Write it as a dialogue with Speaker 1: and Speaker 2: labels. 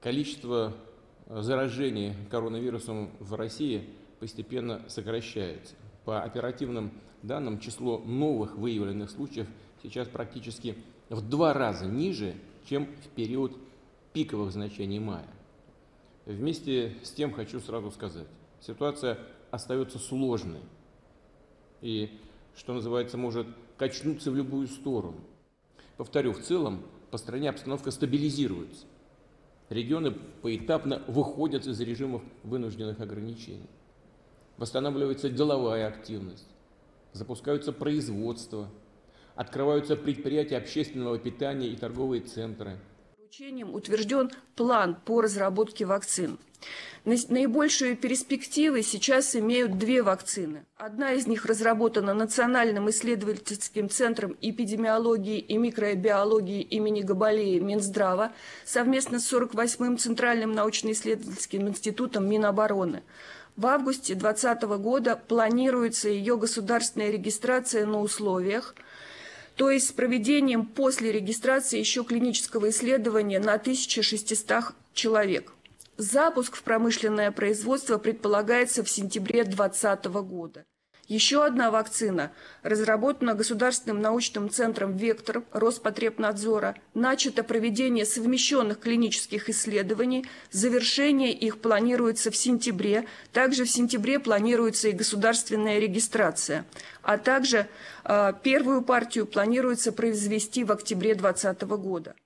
Speaker 1: Количество заражений коронавирусом в России постепенно сокращается. По оперативным данным, число новых выявленных случаев сейчас практически в 2 раза ниже, чем в период пиковых значений мая. Вместе с тем хочу сразу сказать, ситуация остается сложной и, что называется, может качнуться в любую сторону. Повторю, в целом по стране обстановка стабилизируется. Регионы поэтапно выходят из режимов вынужденных ограничений. Восстанавливается деловая активность, запускаются производства, открываются предприятия общественного питания и торговые центры.
Speaker 2: Поручением утвержден план по разработке вакцин. Наибольшие перспективы сейчас имеют 2 вакцины. Одна из них разработана Национальным исследовательским центром эпидемиологии и микробиологии имени Габалеи Минздрава совместно с 48-м Центральным научно-исследовательским институтом Минобороны. В августе 2020 года планируется ее государственная регистрация на условиях, то есть с проведением после регистрации еще клинического исследования на 1600 человек. Запуск в промышленное производство предполагается в сентябре 2020 года. Еще одна вакцина, разработана Государственным научным центром «Вектор» Роспотребнадзора, начато проведение совмещенных клинических исследований, завершение их планируется в сентябре, также в сентябре планируется и государственная регистрация, а также первую партию планируется произвести в октябре 2020 года.